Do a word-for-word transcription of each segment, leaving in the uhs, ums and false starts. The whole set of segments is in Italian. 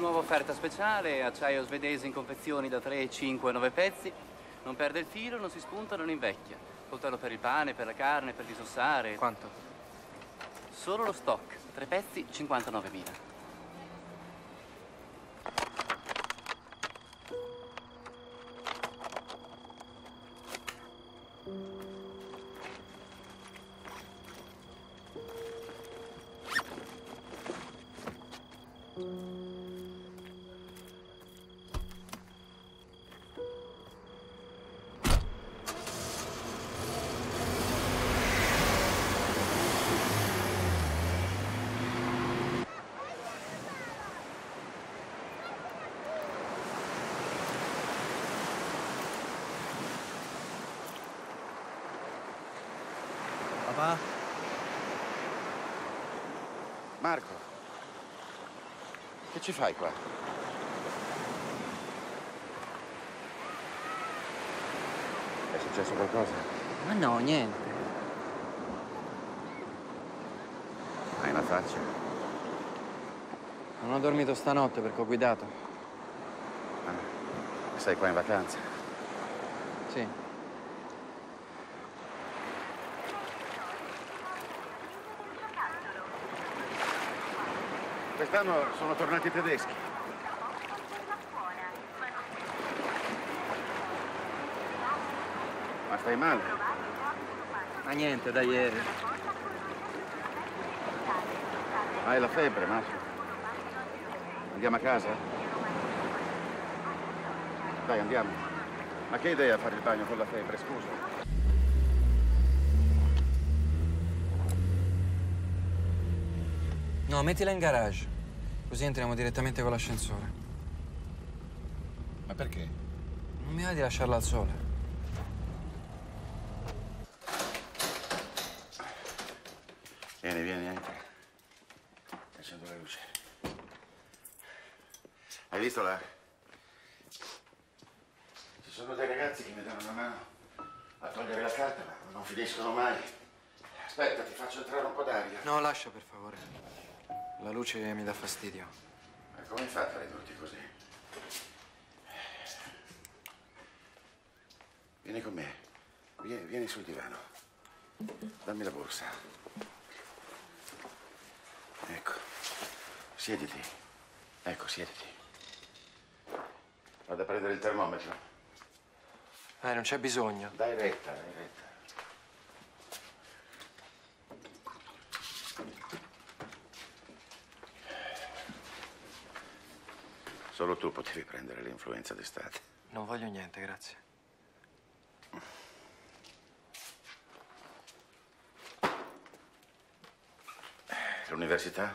Nuova offerta speciale, acciaio svedese in confezioni da tre, cinque, nove pezzi. Non perde il filo, non si spunta, non invecchia. Coltello per il pane, per la carne, per disossare. Quanto? Solo lo stock. Tre pezzi, cinquantanovemila. Papà? Marco, che ci fai qua? È successo qualcosa? Ma no, niente. Hai una faccia? Non ho dormito stanotte perché ho guidato. Ah, sei qua in vacanza? Sì. Quest'anno sono tornati i tedeschi. Ma stai male? Ma niente, da ieri. Hai la febbre, Massimo? Andiamo a casa? Dai, andiamo. Ma che idea fare il bagno con la febbre, scusa? No, mettila in garage. Così entriamo direttamente con l'ascensore. Ma perché? Non mi va di lasciarla al sole. Vieni, vieni, entra. Accendo la luce. Hai visto là? Ci sono dei ragazzi che mi danno una mano a togliere la carta, ma non finiscono mai. Aspetta, ti faccio entrare un po' d'aria. No, lascia, per favore. La luce mi dà fastidio. Ma come hai fatto a ridurti così? Vieni con me. Vieni, vieni sul divano. Dammi la borsa. Ecco. Siediti. Ecco, siediti. Vado a prendere il termometro. Eh, non c'è bisogno. Dai retta, dai retta. Solo tu potevi prendere l'influenza d'estate. Non voglio niente, grazie. L'università?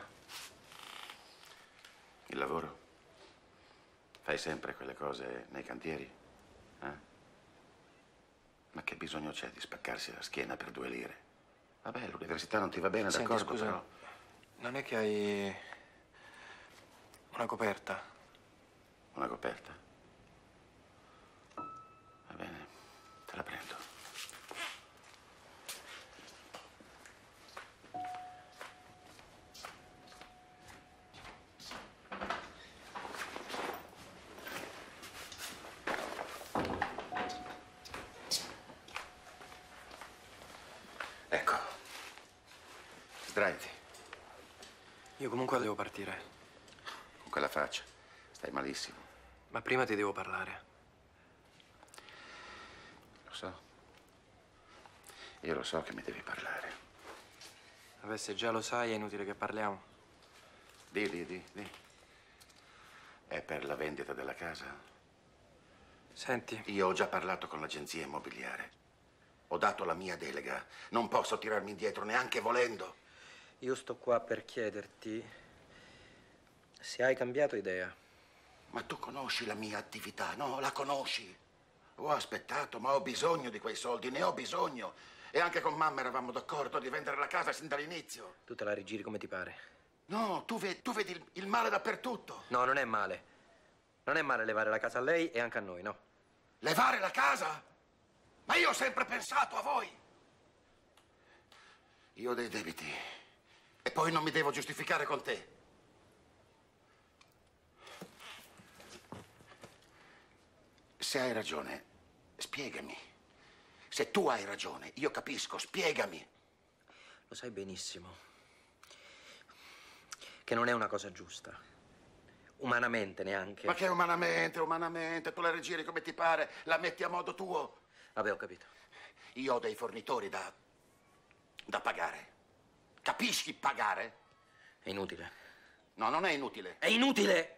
Il lavoro? Fai sempre quelle cose nei cantieri? Eh? Ma che bisogno c'è di spaccarsi la schiena per due lire? Vabbè, l'università non ti va bene, Senti, d'accordo, scusa, però... non è che hai una coperta? Una coperta? Va bene, te la prendo. Ecco. Sdraiati. Io comunque devo partire. Con quella faccia. Stai malissimo. Ma prima ti devo parlare. Lo so. Io lo so che mi devi parlare. Vabbè, se già lo sai, è inutile che parliamo. Di, di, di, di. È per la vendita della casa? Senti. Io ho già parlato con l'agenzia immobiliare. Ho dato la mia delega. Non posso tirarmi indietro neanche volendo. Io sto qua per chiederti se hai cambiato idea. Ma tu conosci la mia attività, no? La conosci? Ho aspettato, ma ho bisogno di quei soldi, ne ho bisogno. E anche con mamma eravamo d'accordo di vendere la casa sin dall'inizio. Tu te la rigiri come ti pare. No, tu, ve tu vedi il, il male dappertutto. No, non è male. Non è male levare la casa a lei e anche a noi, no? Levare la casa? Ma io ho sempre pensato a voi. Io ho dei debiti. E poi non mi devo giustificare con te. se hai ragione, spiegami. Se tu hai ragione, io capisco, spiegami. Lo sai benissimo che non è una cosa giusta. Umanamente neanche. Ma che umanamente, umanamente? Tu la rigiri come ti pare, la metti a modo tuo. Vabbè, ho capito. Io ho dei fornitori da... da pagare. Capisci pagare? È inutile. No, non è inutile. È inutile!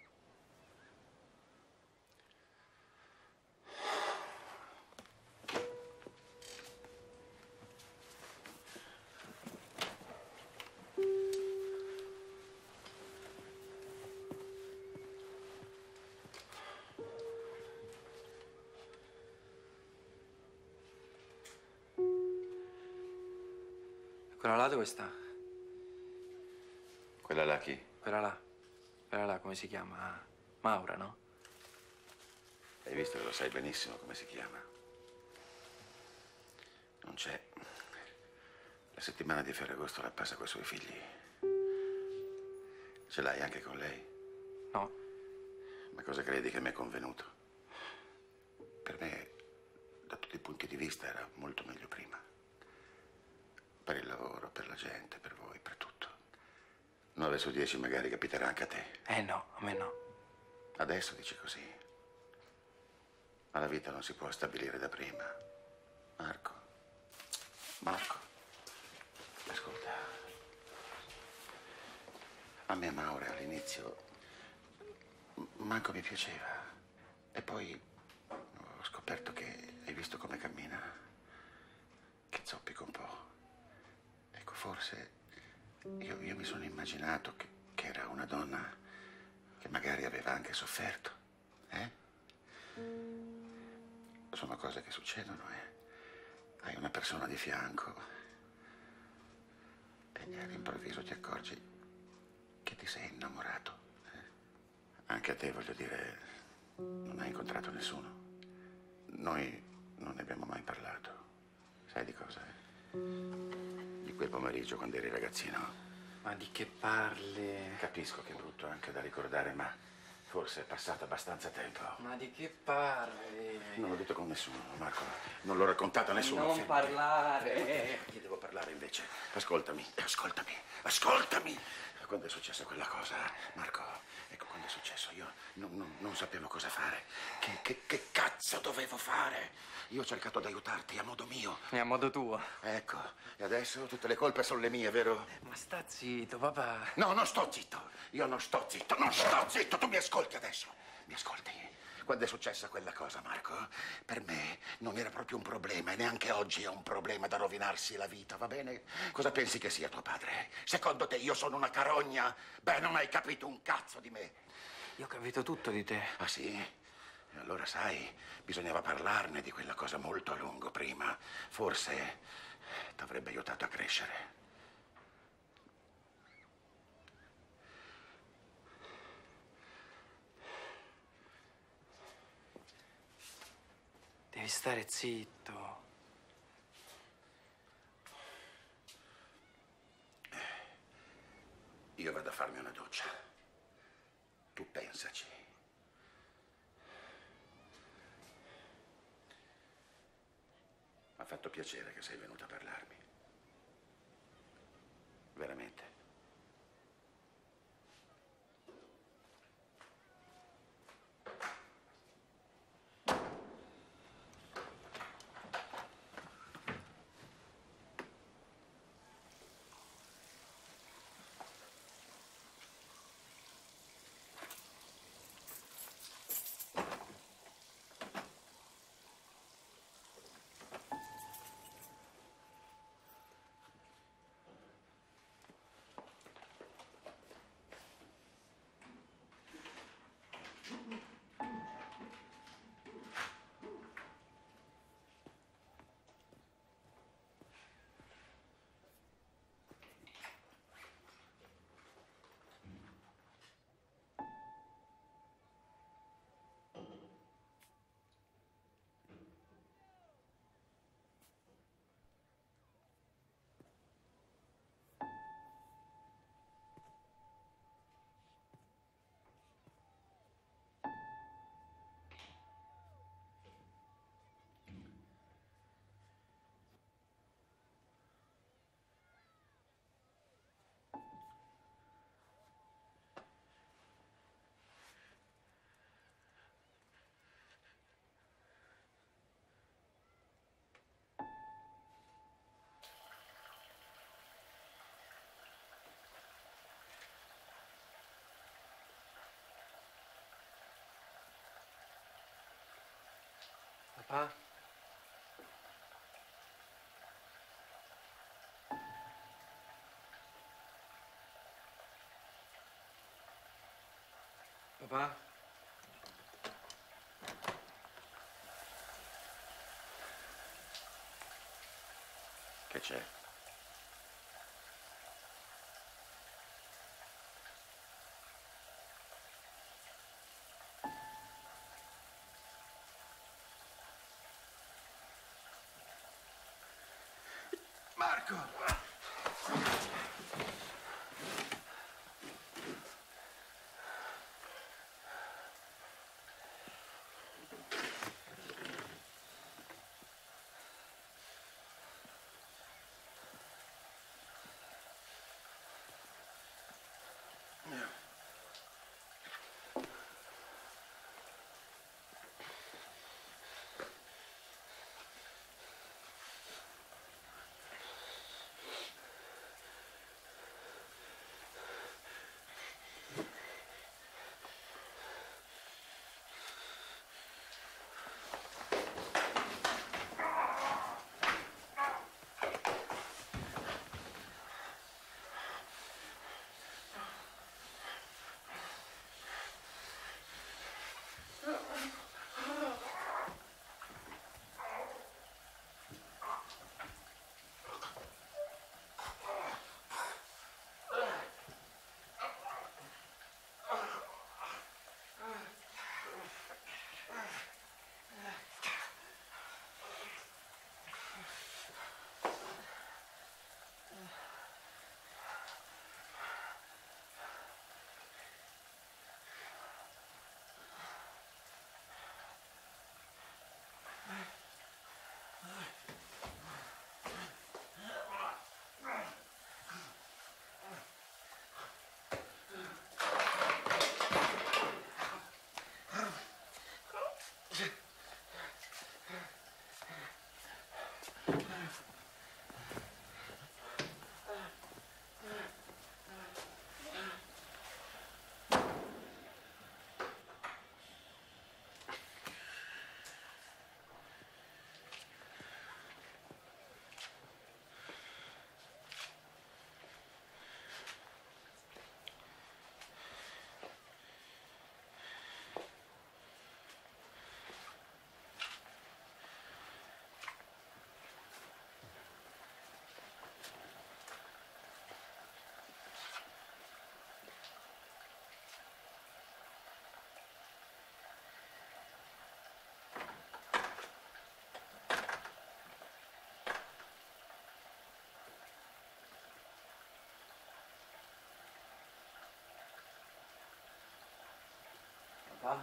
Quella là dove sta? Quella là chi? Quella là. Quella là come si chiama? Maura, no? Hai visto che lo sai benissimo come si chiama. Non c'è. La settimana di Ferragosto la passa con i suoi figli. Ce l'hai anche con lei? No. Ma cosa credi che mi è convenuto? Per me, da tutti i punti di vista, era molto meglio prima. Per il lavoro, per la gente, per voi, per tutto. Nove su dieci magari capiterà anche a te. Eh no, a me no. Adesso dici così. Ma la vita non si può stabilire da prima. Marco. Marco. Ascolta. A me Maura all'inizio manco mi piaceva. E poi ho scoperto che hai visto come cammina. Che zoppica un po'. Ecco, forse io, io mi sono immaginato che, che era una donna che magari aveva anche sofferto. Eh? Sono cose che succedono, eh. Hai una persona di fianco e all'improvviso ti accorgi che ti sei innamorato. Eh? Anche a te, voglio dire, non hai incontrato nessuno. Noi non ne abbiamo mai parlato. Sai di cosa? Eh? Di quel pomeriggio quando eri ragazzino. Ma di che parli? Capisco che è brutto anche da ricordare, ma forse è passato abbastanza tempo. Ma di che parli? Non l'ho detto con nessuno, Marco. Non l'ho raccontato a nessuno. Non Fermati. parlare. Eh, ti devo parlare invece. Ascoltami, ascoltami, ascoltami. Quando è successa quella cosa, Marco, ecco, quando è successo io non, non, non sapevo cosa fare. Che, che, che cazzo dovevo fare? Io ho cercato di aiutarti a modo mio. E a modo tuo. Ecco, e adesso tutte le colpe sono le mie, vero? Ma sta zitto, papà. No, non sto zitto. Io non sto zitto, non sto zitto. Tu mi ascolti adesso. Mi ascolti? Quando è successa quella cosa, Marco, per me non era proprio un problema e neanche oggi è un problema da rovinarsi la vita, va bene? Cosa pensi che sia tuo padre? Secondo te io sono una carogna? Beh, non hai capito un cazzo di me. Io ho capito tutto di te. Ah, sì? E allora, sai, bisognava parlarne di quella cosa molto a lungo prima. Forse ti avrebbe aiutato a crescere. Devi stare zitto. Io vado a farmi una doccia. Tu pensaci. Mi ha fatto piacere che sei venuta a parlarmi. Veramente. Papà? Papà? Che c'è? Marco! Papà?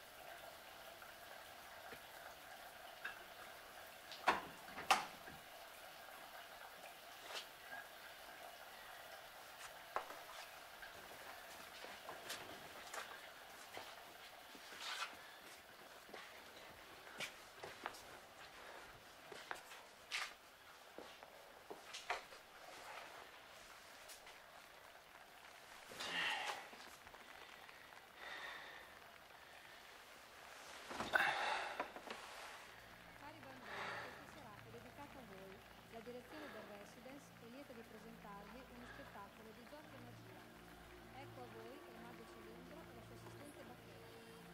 Cari bambini, questa serata è dedicata a voi. La direzione del Residence è lieta di presentarvi uno spettacolo di Giorgio Magia. Ecco a voi il mago Cilindro e la sua assistente Bacchetta.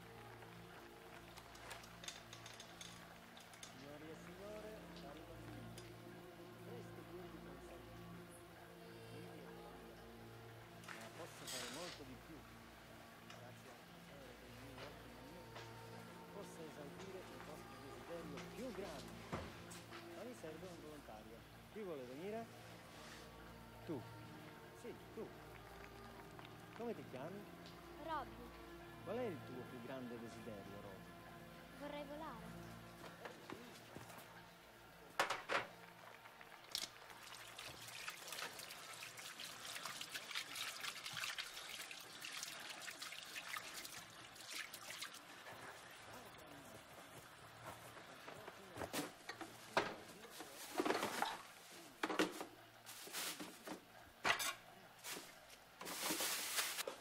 Signori e signore, cari bambini, questi quindi pensano ma posso fare molto di più. Grazie al potere del mio ordine mio, posso esaudire il vostro desiderio più grande. Ma mi serve un volontario. Chi vuole venire? Tu. Sì, tu. Come ti chiami? Robby, Qual è il tuo più grande desiderio, Robby? vorrei volare.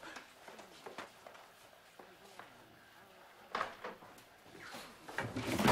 Thank you.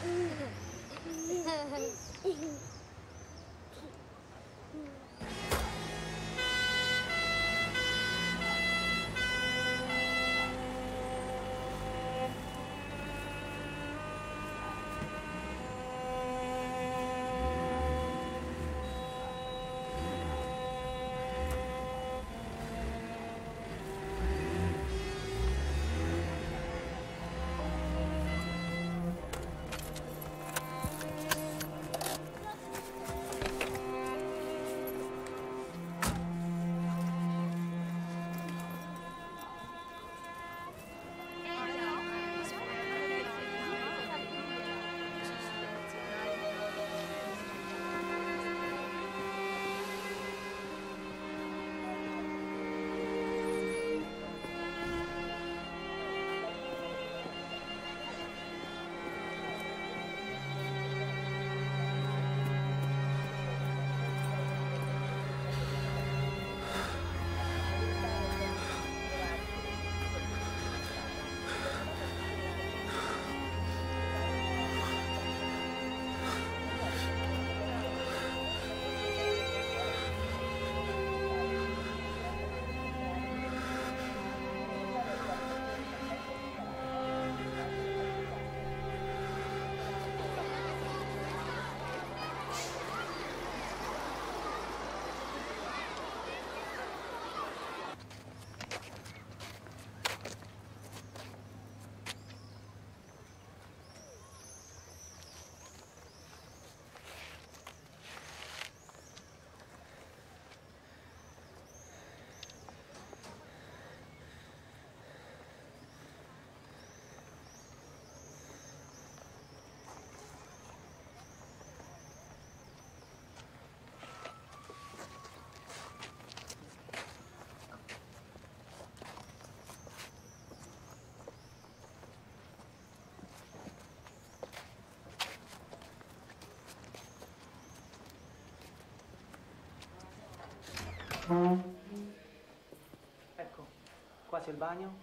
Ecco, qua c'è il bagno.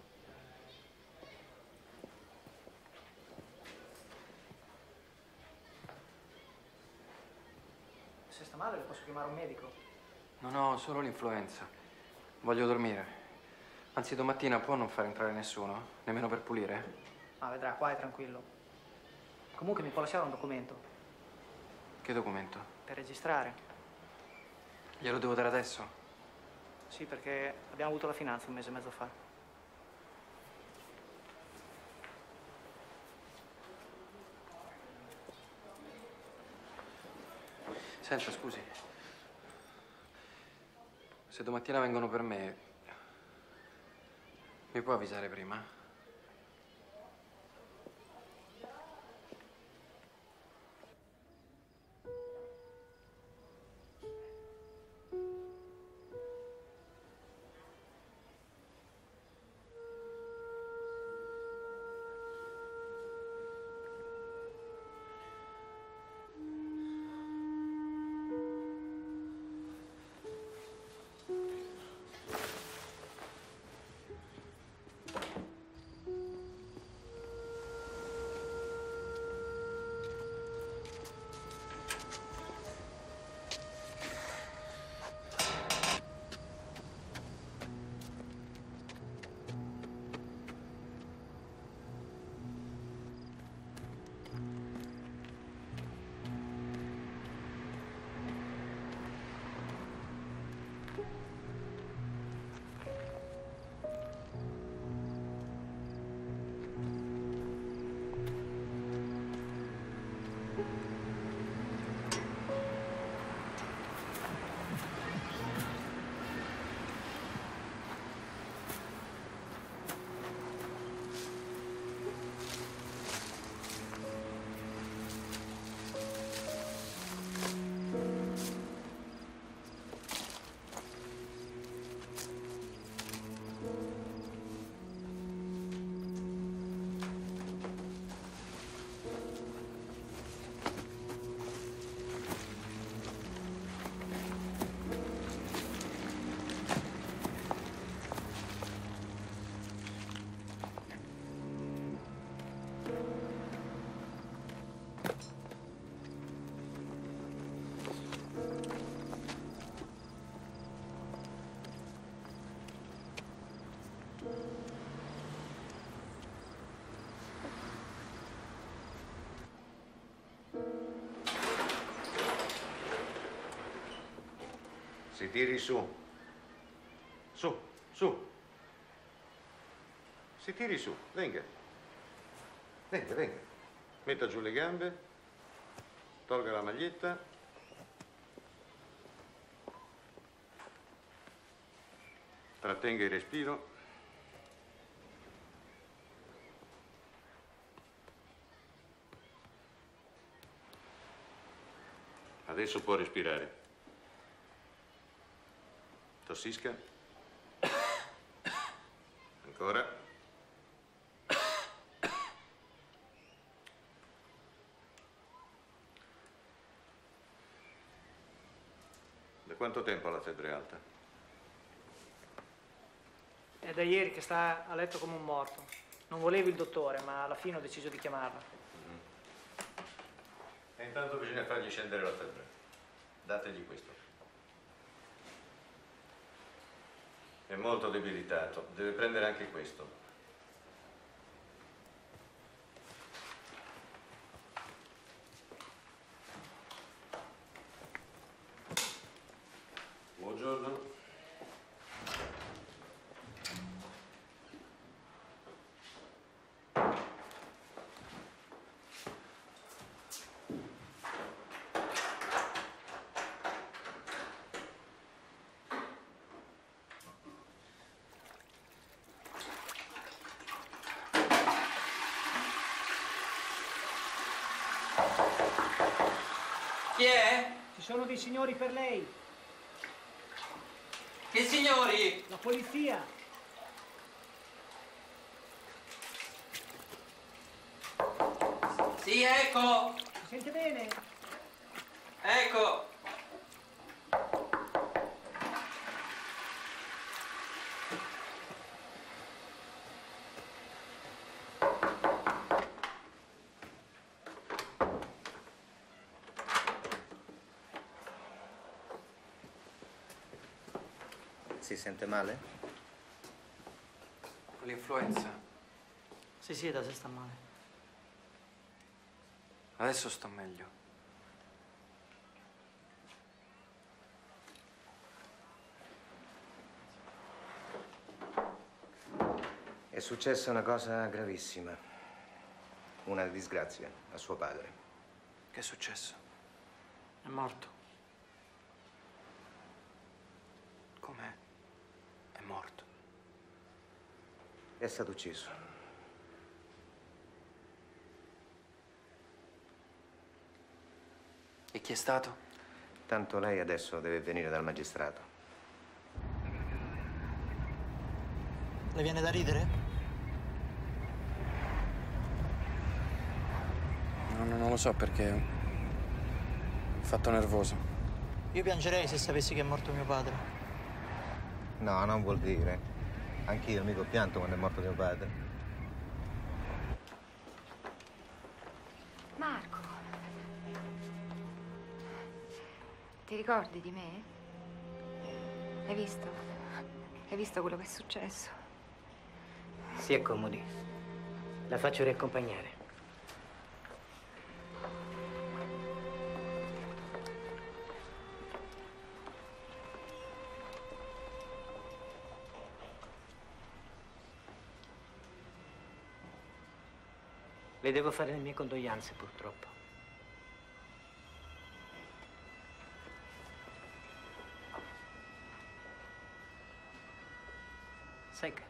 Se sta male le posso chiamare un medico. No, no, solo l'influenza. Voglio dormire. Anzi, domattina può non far entrare nessuno? Nemmeno per pulire? Ma vedrà, qua è tranquillo. Comunque mi può lasciare un documento Che documento? per registrare. Glielo devo dare adesso? Sì, perché abbiamo avuto la finanza un mese e mezzo fa. Senta, scusi. Se domattina vengono per me, mi può avvisare prima? Si tiri su. Su, su. Si tiri su, venga. Venga, venga. Metta giù le gambe. Tolga la maglietta. Trattenga il respiro. Adesso può respirare. Tossisca. Ancora. Da quanto tempo ha la febbre alta? È da ieri che sta a letto come un morto. Non volevo il dottore, ma alla fine ho deciso di chiamarla. Mm-hmm. E intanto bisogna fargli scendere la febbre. Dategli questo. È molto debilitato, deve prendere anche questo. Buongiorno. Chi è? Ci sono dei signori per lei. Che signori? La polizia. Sì, ecco. Si sente bene? Ecco. Si sente male? L'influenza. Sì, sì, da se sta male. Adesso sto meglio. È successa una cosa gravissima. Una disgrazia a suo padre. Che è successo? È morto. Com'è? È morto. È stato ucciso. E chi è stato? Tanto lei adesso deve venire dal magistrato. Le viene da ridere? No, no, non lo so perché. Ho fatto nervoso. Io piangerei se sapessi che è morto mio padre. No, non vuol dire. Anch'io mica ho pianto quando è morto mio padre. Marco, ti ricordi di me? Hai visto? Hai visto quello che è successo? Si accomodi. La faccio riaccompagnare. Le devo fare le mie condoglianze, purtroppo. Secca.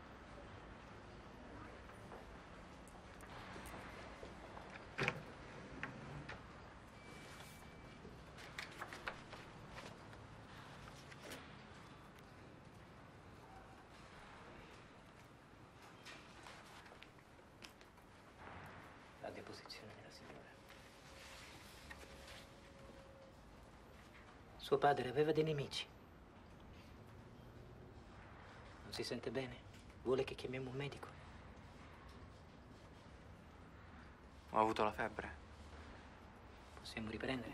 La deposizione della signora. Suo padre aveva dei nemici. Non si sente bene? Vuole che chiamiamo un medico? Ho avuto la febbre. Possiamo riprendere?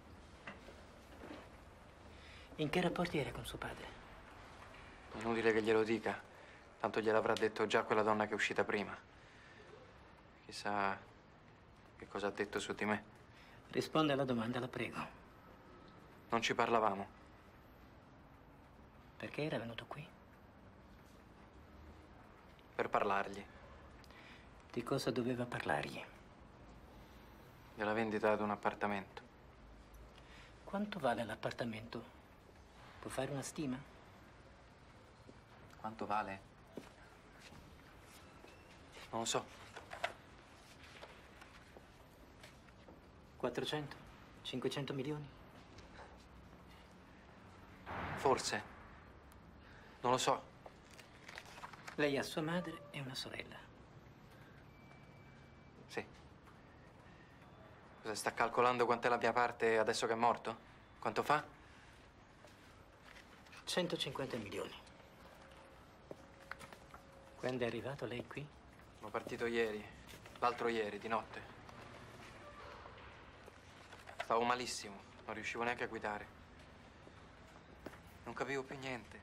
In che rapporti era con suo padre? Inutile che glielo dica. Tanto gliel'avrà detto già quella donna che è uscita prima. Chissà che cosa ha detto su di me. Risponde alla domanda, la prego. Non ci parlavamo. Perché era venuto qui? Per parlargli. Di cosa doveva parlargli? Della vendita ad un appartamento. Quanto vale l'appartamento? Può fare una stima? Quanto vale? Non lo so. quattrocento? cinquecento milioni? Forse. Non lo so. Lei ha sua madre e una sorella. Sì. Cosa, sta calcolando quant'è la mia parte adesso che è morto? Quanto fa? centocinquanta milioni. Quando è arrivato lei qui? Sono partito ieri. L'altro ieri, di notte. Stavo malissimo. Non riuscivo neanche a guidare. Non capivo più niente.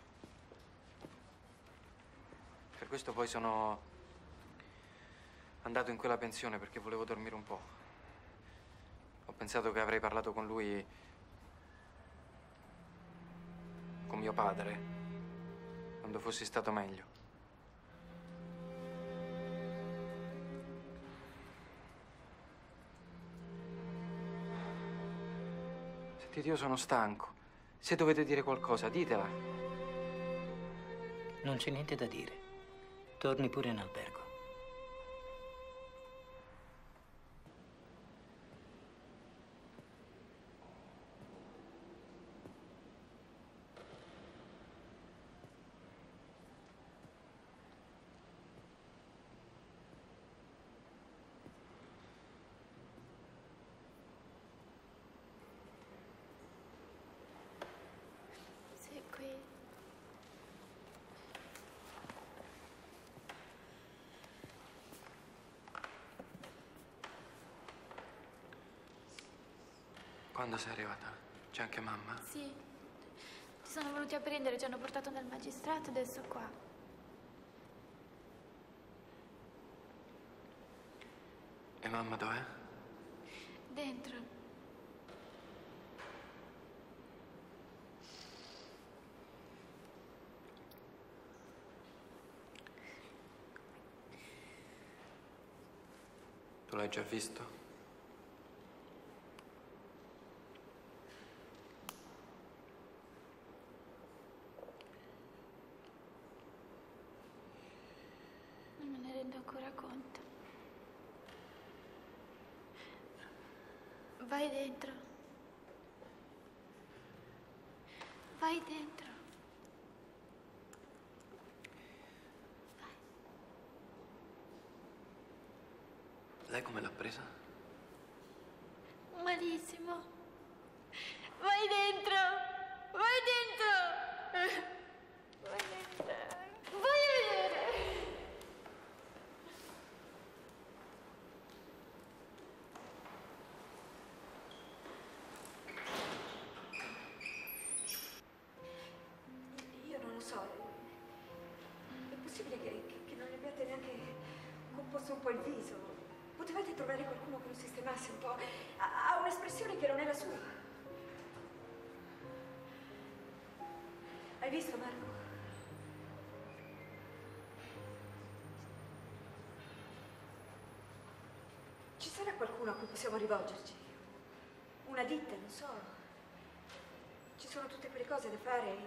Per questo poi sono andato in quella pensione perché volevo dormire un po'. Ho pensato che avrei parlato con lui, con mio padre, quando fossi stato meglio. Sentite, io sono stanco. Se dovete dire qualcosa, ditela. Non c'è niente da dire. Torni pure in albergo. Sei qui. Quando sei arrivata? C'è anche mamma? Sì. Ti sono venuti a prendere, ci hanno portato dal magistrato, adesso qua. E mamma dov'è? Dentro. Tu l'hai già visto? Non me ne rendo ancora conto. Vai dentro. Vai dentro. Lei come l'ha presa? Malissimo. Vai dentro. Vai dentro. Vai dentro. Vai a vedere. Io non lo so. È possibile che, che- che non gli abbiate neanche composto un po' il viso? Potevate trovare qualcuno che lo sistemasse un po'. Ha, ha un'espressione che non è la sua. Hai visto, Marco? Ci sarà qualcuno a cui possiamo rivolgerci? Una ditta, non so. Ci sono tutte quelle cose da fare.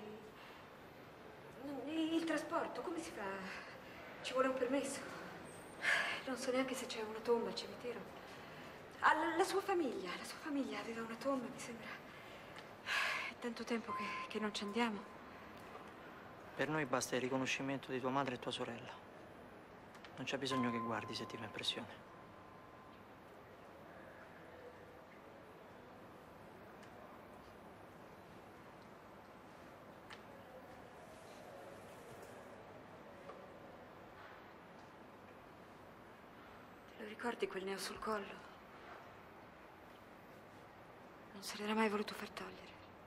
Il, il trasporto, come si fa? Ci vuole un permesso. Non so neanche se c'è una tomba al cimitero. Ah, la, la sua famiglia, la sua famiglia aveva una tomba, mi sembra. È tanto tempo che, che non ci andiamo. Per noi basta il riconoscimento di tua madre e tua sorella. Non c'è bisogno che guardi se ti fa impressione. Te lo ricordi quel neo sul collo? Non se l'era mai voluto far togliere.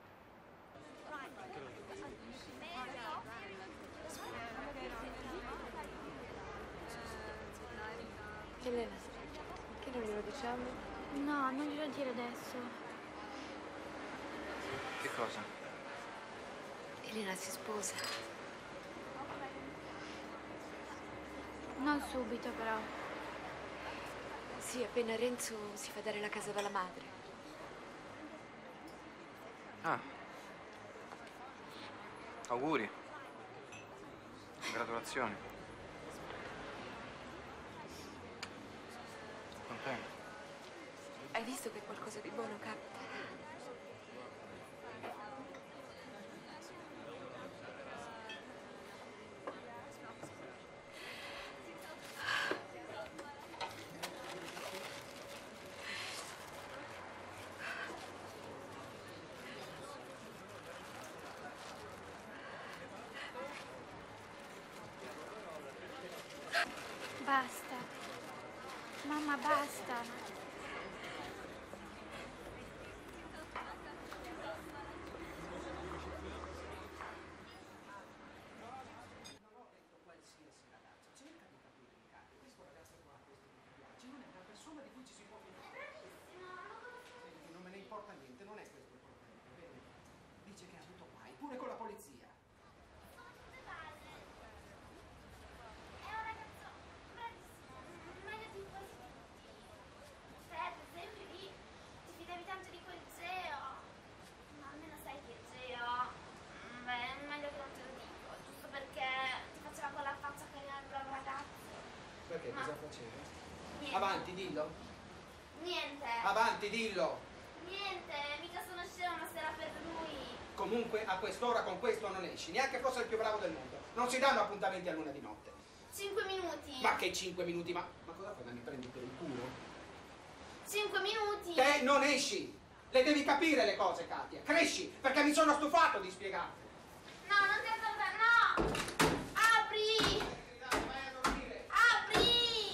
Elena, che non glielo diciamo? No, non glielo dire adesso. Che cosa? Elena si sposa. Non subito, però. Sì, appena Renzo si fa dare la casa dalla madre. Ah. Auguri. Congratulazioni. Contento. Hai visto che qualcosa di buono capita? Basta. Mamma, basta. Non me ne importa niente, non è questo il problema. Vedi? Dice che ha avuto guai, pure con la polizia. Perché cosa faceva? Niente. Avanti, dillo. Niente. Avanti, dillo. Niente, mica sono scema, ma sarà per lui. Comunque a quest'ora con questo non esci, neanche fosse il più bravo del mondo. Non si danno appuntamenti a luna di notte. Cinque minuti. Ma che cinque minuti? Ma, ma cosa fai? Ma mi prendi per il culo? Cinque minuti. Te non esci! Le devi capire le cose, Katia. Cresci, perché mi sono stufato di spiegarti. No, non ti ascoltare, no! Apri! Vai a dormire. Apri!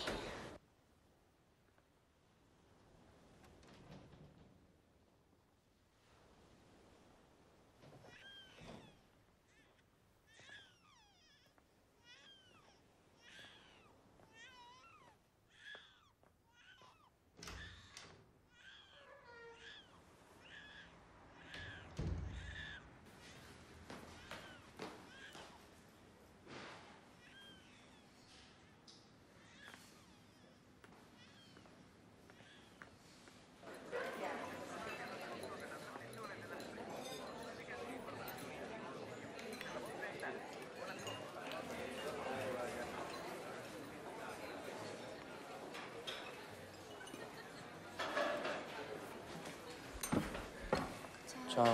Ciao.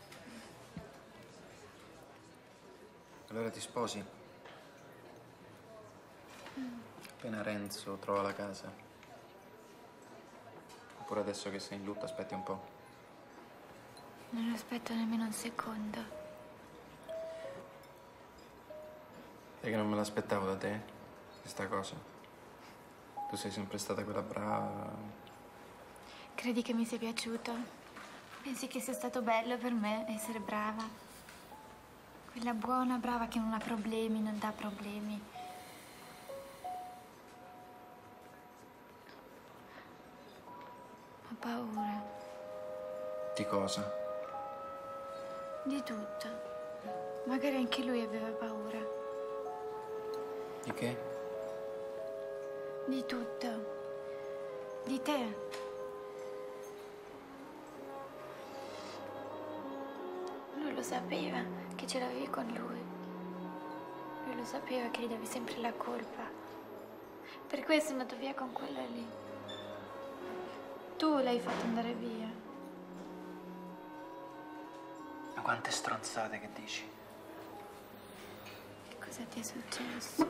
Allora ti sposi? Appena Renzo trova la casa. Oppure adesso che sei in lutto aspetti un po'? Non aspetto nemmeno un secondo. Perché non me l'aspettavo da te, questa cosa. Tu sei sempre stata quella brava. Credi che mi sia piaciuto? Pensi che sia stato bello per me essere brava? Quella buona, brava che non ha problemi, non dà problemi. Ho paura. Di cosa? Di tutto. Magari anche lui aveva paura. Di che? Di tutto. Di te. Lui lo sapeva che ce l'avevi con lui. Lui lo sapeva che gli davi sempre la colpa. Per questo è andato via con quella lì. Tu l'hai fatto andare via. Ma quante stronzate che dici? Che cosa ti è successo?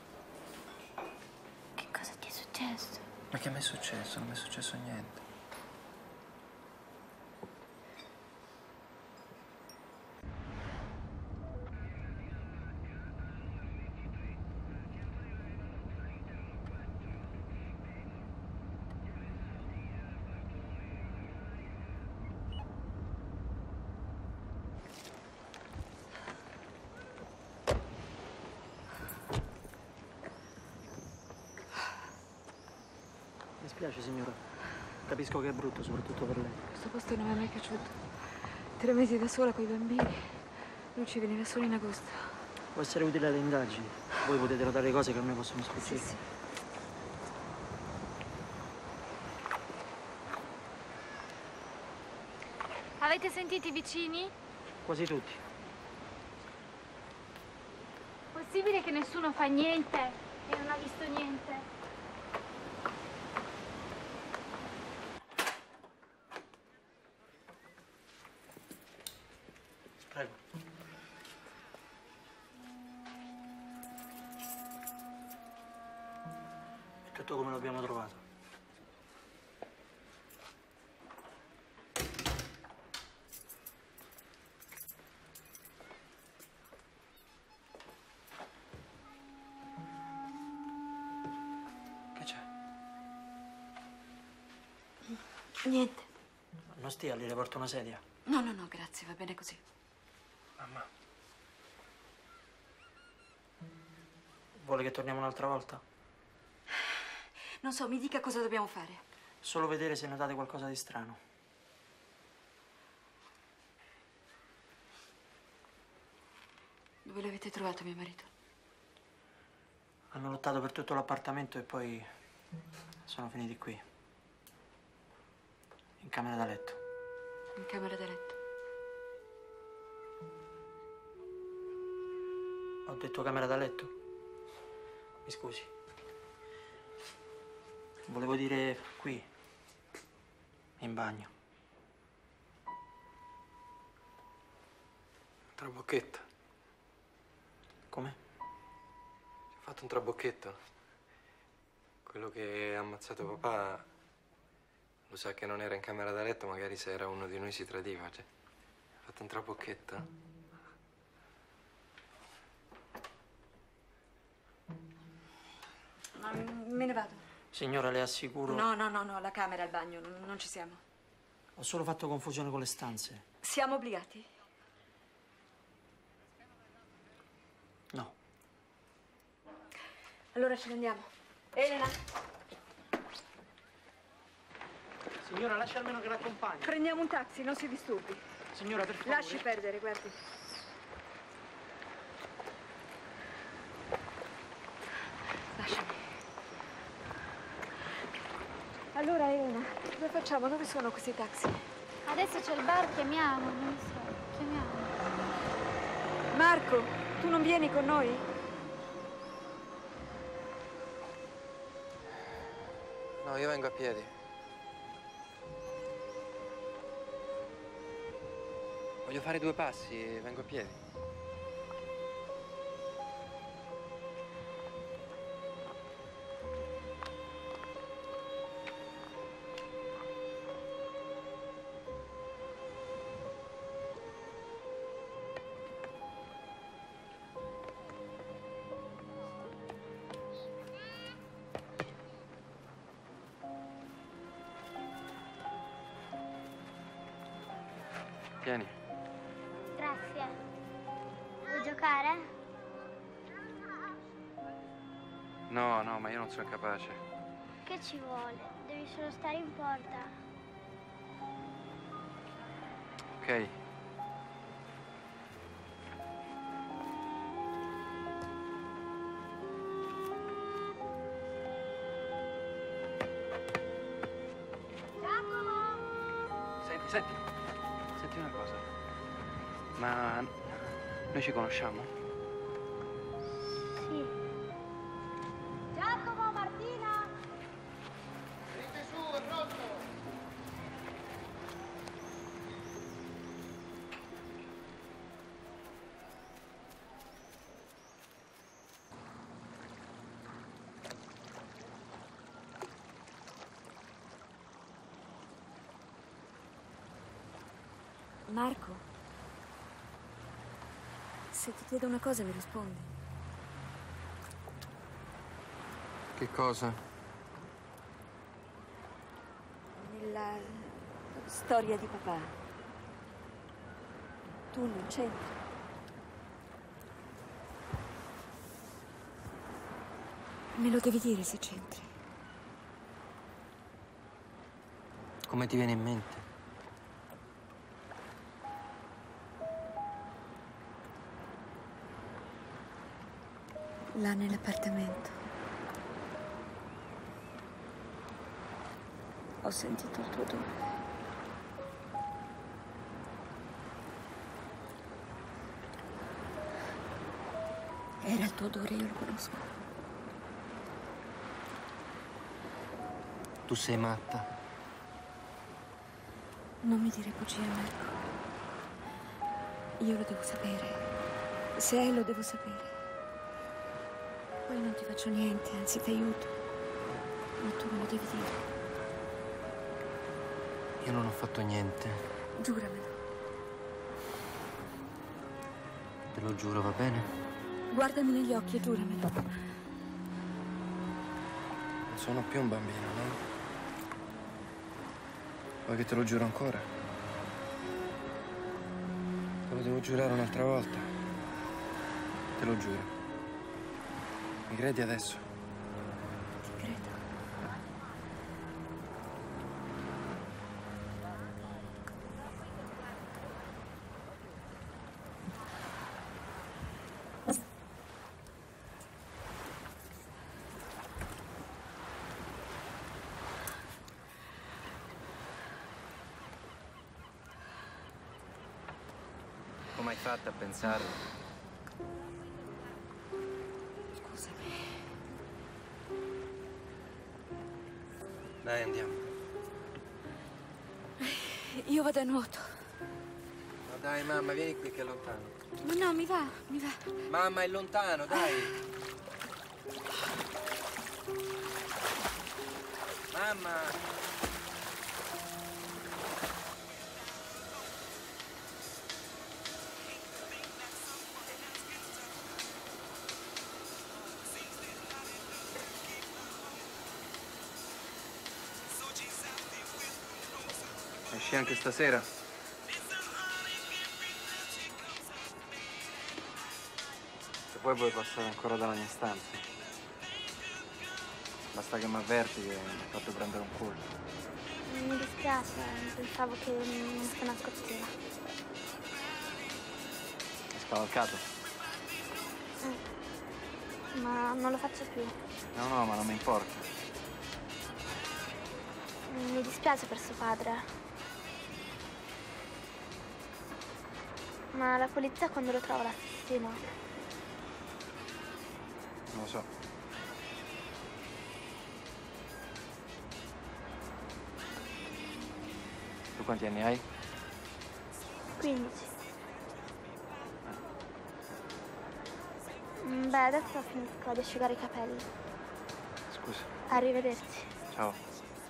Che cosa ti è successo? Ma che mi è successo? Non mi è successo niente. Mi spiace, signora. Capisco che è brutto, soprattutto per lei. Questo posto non mi è mai piaciuto. Tre mesi da sola con i bambini. Lui ci veniva solo in agosto. Può essere utile alle indagini. Voi potete notare cose che a noi possono sfuggire. Sì, sì. Avete sentito i vicini? Quasi tutti. Possibile che nessuno fa niente e non ha visto niente? Prego. È tutto come l'abbiamo trovato. Che c'è? Niente. Non stia lì, le porto una sedia. No, no, no, grazie, va bene così. Mamma. Vuole che torniamo un'altra volta? Non so, mi dica cosa dobbiamo fare. Solo vedere se notate qualcosa di strano. Dove l'avete trovato, mio marito? Hanno lottato per tutto l'appartamento e poi sono finiti qui. In camera da letto. In camera da letto. Ho detto camera da letto? Mi scusi. Volevo dire qui. In bagno. Trabocchetto. Come? Ci ha fatto un trabocchetto. Quello che ha ammazzato papà lo sa che non era in camera da letto, magari se era uno di noi si tradiva. Cioè, ha fatto un trabocchetto. Ma me ne vado. Signora, le assicuro... No, no, no, no, la camera, il bagno, non, non ci siamo. Ho solo fatto confusione con le stanze. Siamo obbligati? No. Allora ce ne andiamo. Elena, Signora, lasci almeno che l'accompagni. prendiamo un taxi, non si disturbi. Signora, per favore. Lasci perdere, guardi. Lasciami. Allora, Elena, come facciamo? Dove sono questi taxi? Adesso c'è il bar, chiamiamo, non so, chiamiamo. Marco, tu non vieni con noi? No, io vengo a piedi. Voglio fare due passi e vengo a piedi. Tieni. Grazie. Vuoi giocare? No, no, ma io non sono capace. Che ci vuole? Devi solo stare in porta. Ok. Senti, senti. Senti una cosa. Ma noi ci conosciamo? Sì. Giacomo, Martina! Venite su, è pronto! Marco, se ti chiedo una cosa mi rispondi. Che cosa? Nella storia di papà, tu non c'entri. Me lo devi dire se c'entri. Come ti viene in mente? là nell'appartamento. Ho sentito il tuo odore. Era il tuo odore, io lo conosco. Tu sei matta. Non mi dire bugie, Marco. Io lo devo sapere. Se è, lo devo sapere. Poi non ti faccio niente, anzi ti aiuto. Ma tu me lo devi dire. Io non ho fatto niente. Giuramelo. Te lo giuro, va bene? Guardami negli occhi e giuramelo. Non sono più un bambino, no? Vuoi che te lo giuro ancora? Te lo devo giurare un'altra volta. Te lo giuro. Mi credi adesso? Ti credo. Come hai fatto a pensare? Scusami. Dai, andiamo. Io vado a nuoto. Ma dai, mamma, vieni qui che è lontano. No, no, mi va, mi va. Mamma, è lontano, dai. Mamma. Esci anche stasera? Se vuoi puoi passare ancora dalla mia stanza. Basta che mi avverti che mi hai fatto prendere un colpo. Mi dispiace, pensavo che mi sia una scottina. Hai scavalcato? Mm. Ma non lo faccio più. No, no, ma non mi importa. Mi dispiace per suo padre. Ma la polizia quando lo trova l'assassino? Non lo so. Tu quanti anni hai? quindici. Mm, Beh, adesso finisco di asciugare i capelli. Scusa. Arrivederci. Ciao.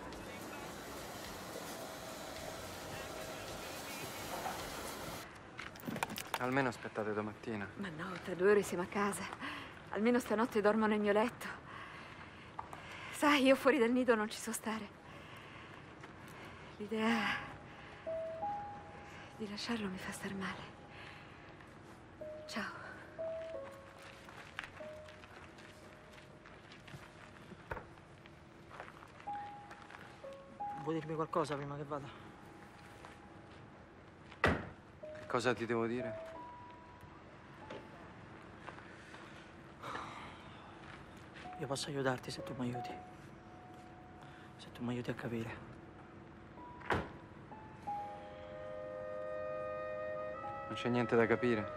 Almeno aspettate domattina. Ma no, tra due ore siamo a casa. Almeno stanotte dormo nel mio letto. Sai, io fuori dal nido non ci so stare. L'idea di lasciarlo mi fa star male. Ciao. Vuoi dirmi qualcosa prima che vada? Che cosa ti devo dire? Io posso aiutarti se tu mi aiuti. Se tu mi aiuti a capire. Non c'è niente da capire.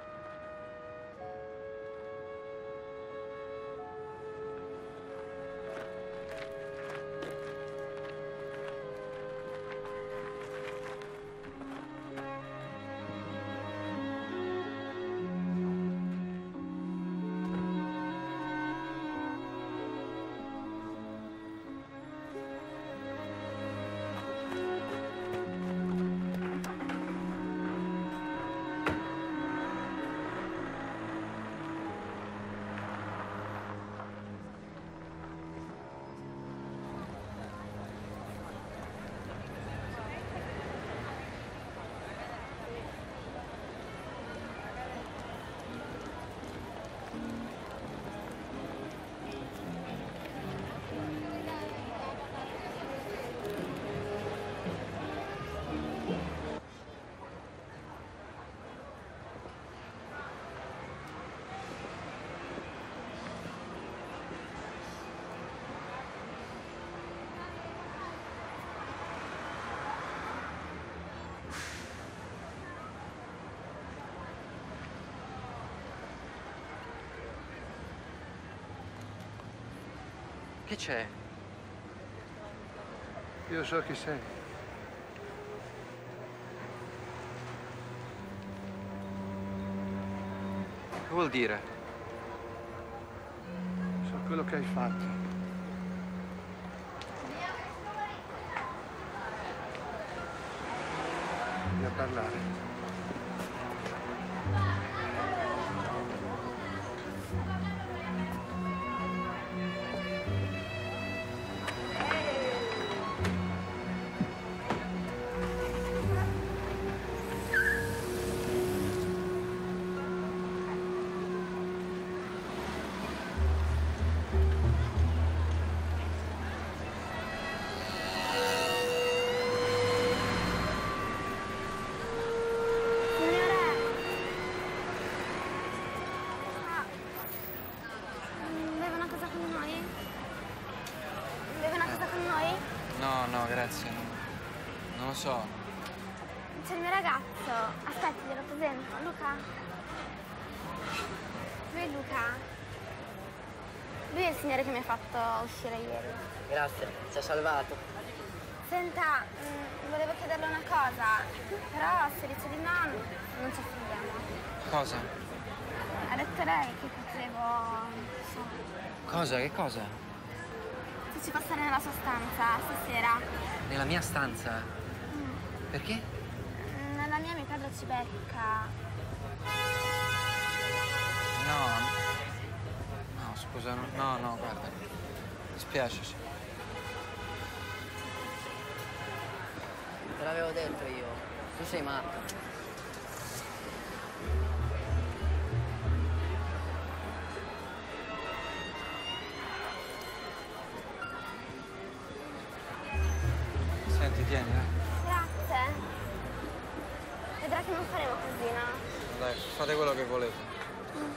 Che c'è? Io so chi sei. Che vuol dire? So quello che hai fatto. Vieni a parlare. Grazie, non, non lo so. C'è il mio ragazzo. Aspetta, glielo presento. Luca. Lui è Luca. Lui è il signore che mi ha fatto uscire ieri. Grazie, ci ha salvato. Senta, mh, volevo chiederle una cosa, però se dice di no, non ci affondiamo. Cosa? Ha detto lei che potevo... So, Cosa? Che cosa? se ci passare nella sua stanza stasera. Nella mia stanza? Mm. Perché? Nella mia mio padre ci becca. No. No, scusa, no, no, no, guarda. Mi spiace, sì. Te l'avevo detto io. Tu sei matto. Senti, tieni, eh. Grazie. Vedrà che non faremo così, no? Dai, fate quello che volete. Mm.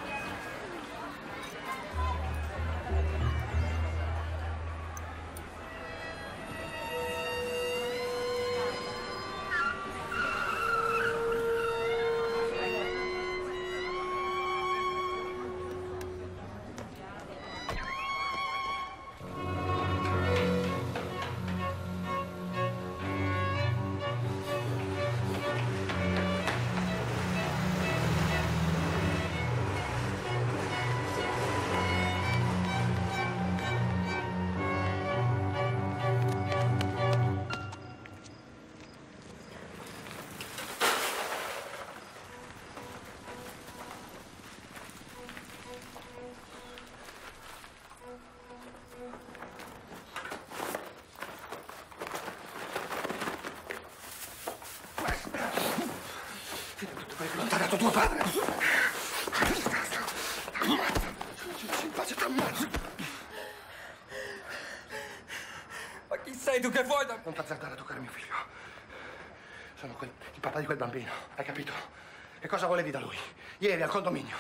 Lontanato tuo padre! Ammazza! In pace ti ammazzo! Ma chi sei tu che vuoi da... Non t'azzardare a toccare mio figlio. Sono quel, il papà di quel bambino, hai capito? E cosa volevi da lui? Ieri al condominio.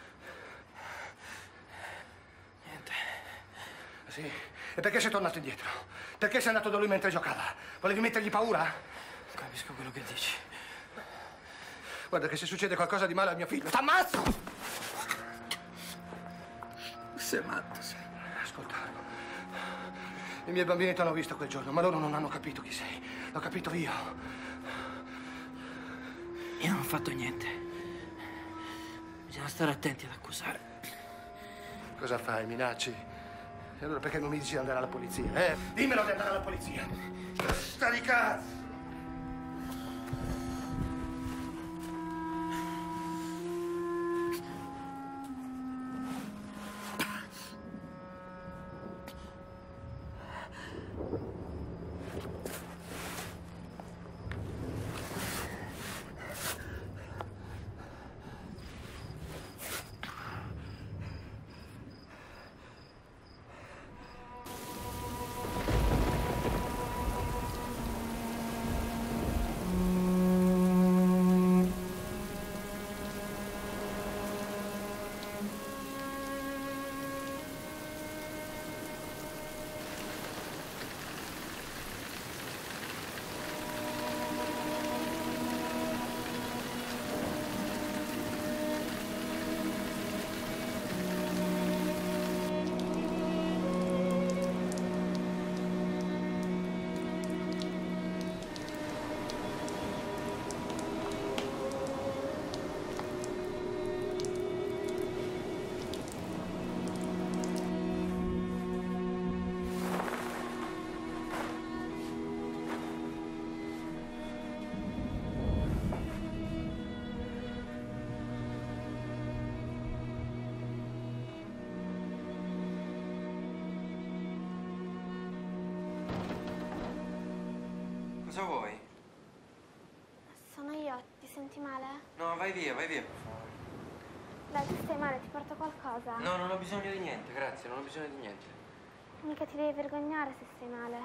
Niente. Sì? E perché sei tornato indietro? Perché sei andato da lui mentre giocava? Volevi mettergli paura? Capisco quello che dici. Guarda che se succede qualcosa di male al mio figlio, t'ammazzo! Sei matto, sei. Ascolta, i miei bambini ti hanno visto quel giorno, ma loro non hanno capito chi sei. L'ho capito io. Io non ho fatto niente. Bisogna stare attenti ad accusare. Cosa fai, minacci? E allora perché non mi dici di andare alla polizia, eh? Dimmelo di andare alla polizia! Sta di cazzo! Cosa vuoi? Sono io, ti senti male? No, vai via, vai via, per favore. Dai, tu stai male, ti porto qualcosa? No, non ho bisogno di niente, grazie, non ho bisogno di niente. Mica ti devi vergognare se stai male.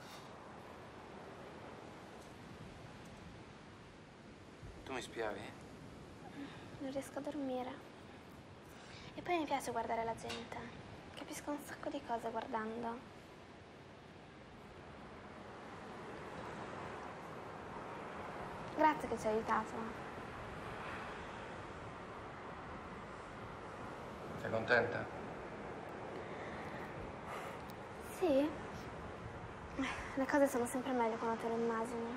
Tu mi spiavi? Non riesco a dormire. E poi mi piace guardare la gente. Capisco un sacco di cose guardando. Grazie che ci hai aiutato. Sei contenta? Sì. Le cose sono sempre meglio quando te le immagini.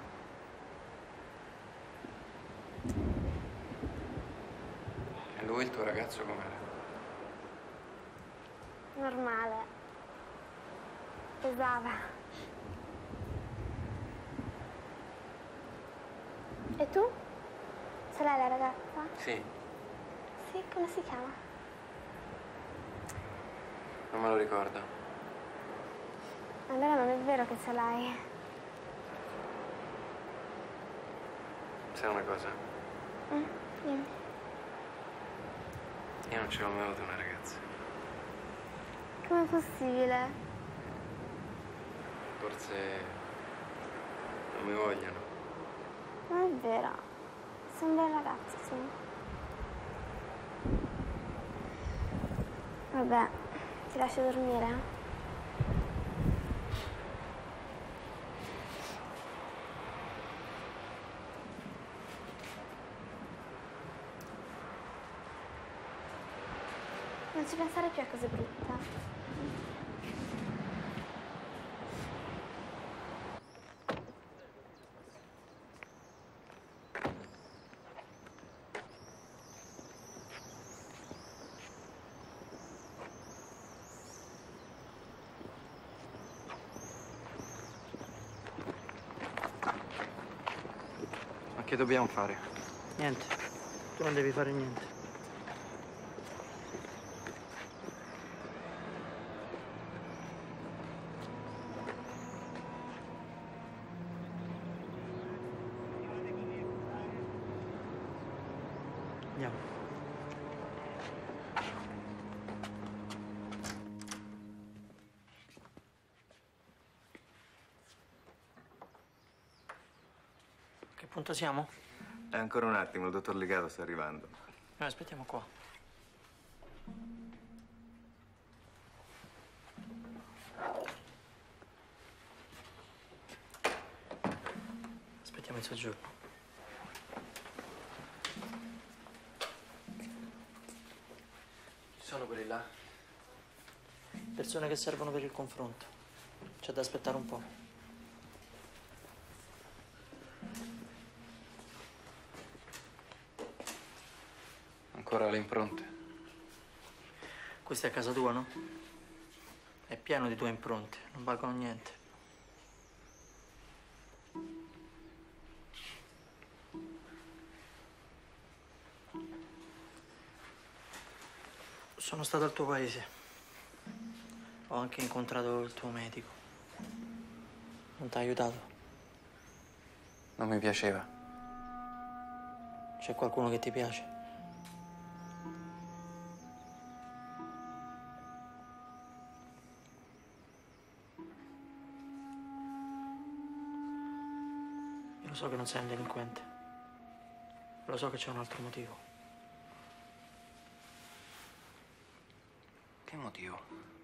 E lui, il tuo ragazzo, com'era? Normale. Pesava. E tu? Ce l'hai la ragazza? Sì. Sì, come si chiama? Non me lo ricordo. Allora non è vero che ce l'hai. Sai una cosa? Mm, dimmi. Io non ce l'ho mai avuto una ragazza. Com'è possibile? Forse non mi vogliono. Non è vero. Sei un bel ragazzo, sì. Vabbè, ti lascio dormire? Non ci pensare più a cose brutte. Ma che dobbiamo fare? Niente. Tu non devi fare niente. Andiamo. A che punto siamo? Eh, ancora un attimo, il dottor Legato sta arrivando. Noi aspettiamo qua. Aspettiamo il soggiorno. Ci sono quelli là? Persone che servono per il confronto. C'è da aspettare un po'. Ancora le impronte. Questa è casa tua, no? È pieno di tue impronte, non valgono niente. Sono stato al tuo paese. Ho anche incontrato il tuo medico. Non ti ha aiutato? Non mi piaceva. C'è qualcuno che ti piace? Io lo so che non sei un delinquente. Lo so che c'è un altro motivo. Che motivo?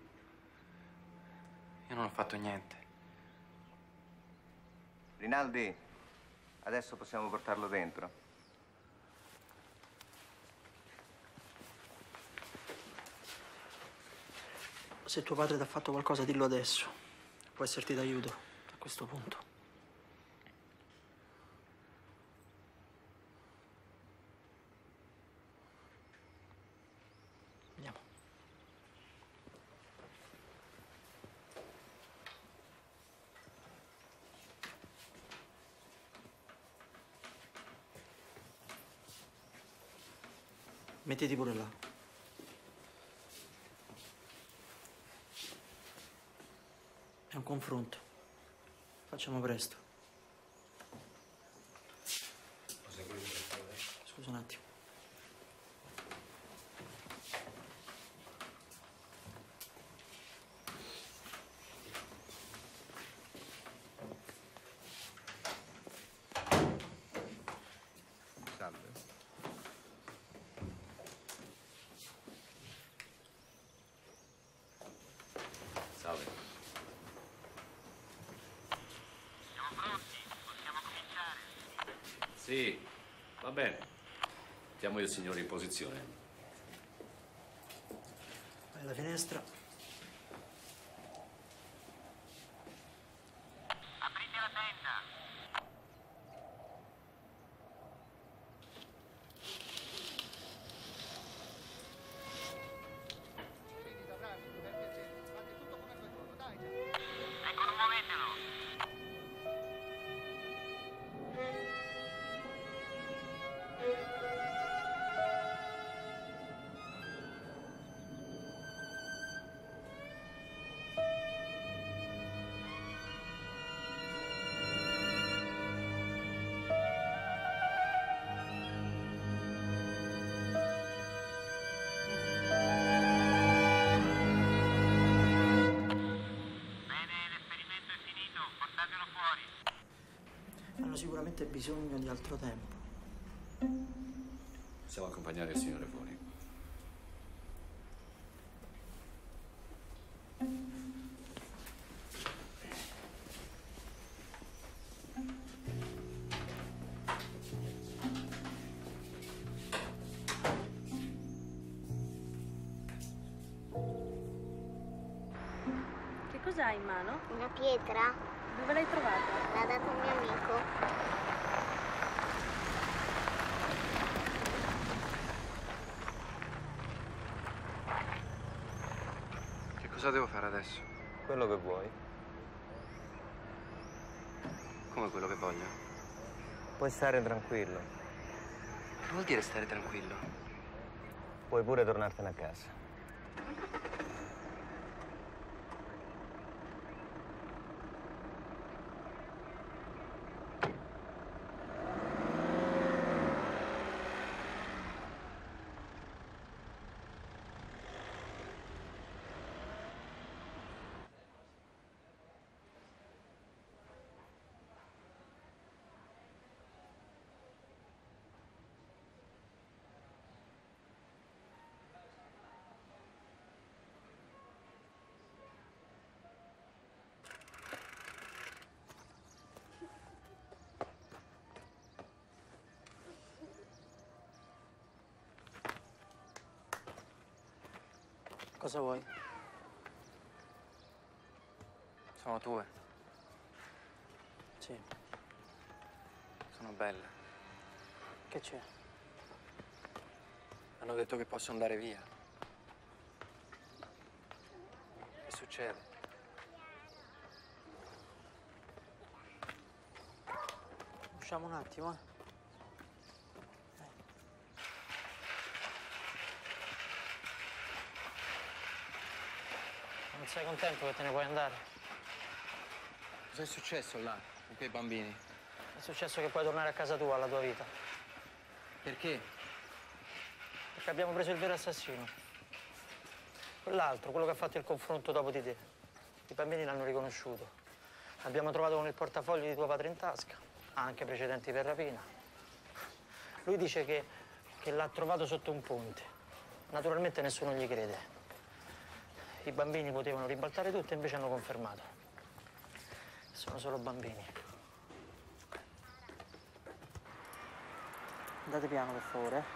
Io non ho fatto niente. Rinaldi, adesso possiamo portarlo dentro. Se tuo padre ti ha fatto qualcosa, dillo adesso. Può esserti d'aiuto a questo punto. Andiamo. Mettiti pure là. È un confronto. Facciamo presto. un attimo. Salve. Salve. Siamo pronti? Possiamo cominciare? Sì, va bene. Mettiamo il signore in posizione. Vai alla finestra. Aprite la tenda. Ecco, non muovetelo. Hanno sicuramente bisogno di altro tempo. Possiamo accompagnare il signore fuori. Che cos'hai in mano? Una pietra? Dove l'hai trovata? L'ha data un mio amico. Che cosa devo fare adesso? Quello che vuoi. Come quello che voglio? Puoi stare tranquillo. Che vuol dire stare tranquillo? Puoi pure tornartene a casa. Cosa vuoi? Sono tue. Sì. Sono belle. Che c'è? Hanno detto che posso andare via. Che succede? Usciamo un attimo, eh? Non sei contento che te ne puoi andare? Cos'è successo là, con quei bambini? È successo che puoi tornare a casa tua, alla tua vita. Perché? Perché abbiamo preso il vero assassino. Quell'altro, quello che ha fatto il confronto dopo di te. I bambini l'hanno riconosciuto. L'abbiamo trovato con il portafoglio di tuo padre in tasca. Ha anche precedenti per rapina. Lui dice che, che l'ha trovato sotto un ponte. Naturalmente nessuno gli crede. I bambini potevano ribaltare tutto e invece hanno confermato. Sono solo bambini. Andate piano, per favore. Eh?